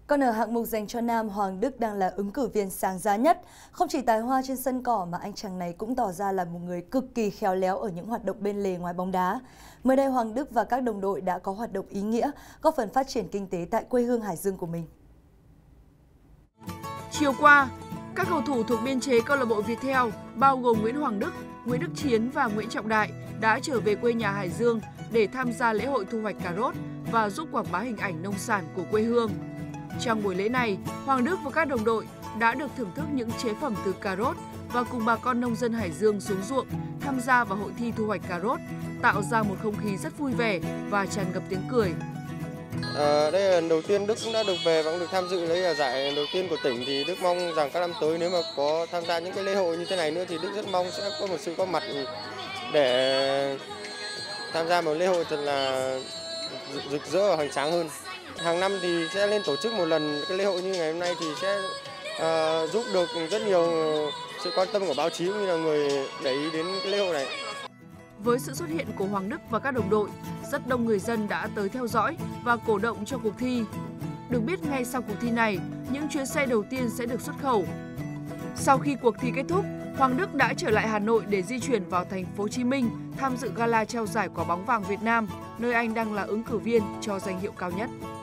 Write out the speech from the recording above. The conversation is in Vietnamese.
Còn ở hạng mục dành cho nam, Hoàng Đức đang là ứng cử viên sáng giá nhất. Không chỉ tài hoa trên sân cỏ mà anh chàng này cũng tỏ ra là một người cực kỳ khéo léo ở những hoạt động bên lề ngoài bóng đá. Mới đây, Hoàng Đức và các đồng đội đã có hoạt động ý nghĩa, góp phần phát triển kinh tế tại quê hương Hải Dương của mình. Chiều qua, các cầu thủ thuộc biên chế câu lạc bộ Viettel bao gồm Nguyễn Hoàng Đức, Nguyễn Đức Chiến và Nguyễn Trọng Đại đã trở về quê nhà Hải Dương để tham gia lễ hội thu hoạch cà rốt và giúp quảng bá hình ảnh nông sản của quê hương. Trong buổi lễ này, Hoàng Đức và các đồng đội đã được thưởng thức những chế phẩm từ cà rốt và cùng bà con nông dân Hải Dương xuống ruộng tham gia vào hội thi thu hoạch cà rốt, tạo ra một không khí rất vui vẻ và tràn ngập tiếng cười. Đây là lần đầu tiên Đức cũng đã được về và cũng được tham dự lấy giải đầu tiên của tỉnh, thì Đức mong rằng các năm tới nếu mà có tham gia những cái lễ hội như thế này nữa thì Đức rất mong sẽ có một sự góp mặt để tham gia một lễ hội thật là rực rỡ và hoành tráng hơn. Hàng năm thì sẽ lên tổ chức một lần cái lễ hội như ngày hôm nay thì sẽ giúp được rất nhiều sự quan tâm của báo chí cũng như là người để ý đến cái lễ hội này. Với sự xuất hiện của Hoàng Đức và các đồng đội, rất đông người dân đã tới theo dõi và cổ động cho cuộc thi. Được biết ngay sau cuộc thi này, những chuyến xe đầu tiên sẽ được xuất khẩu. Sau khi cuộc thi kết thúc, Hoàng Đức đã trở lại Hà Nội để di chuyển vào thành phố Hồ Chí Minh tham dự gala trao giải quả bóng vàng Việt Nam, nơi anh đang là ứng cử viên cho danh hiệu cao nhất.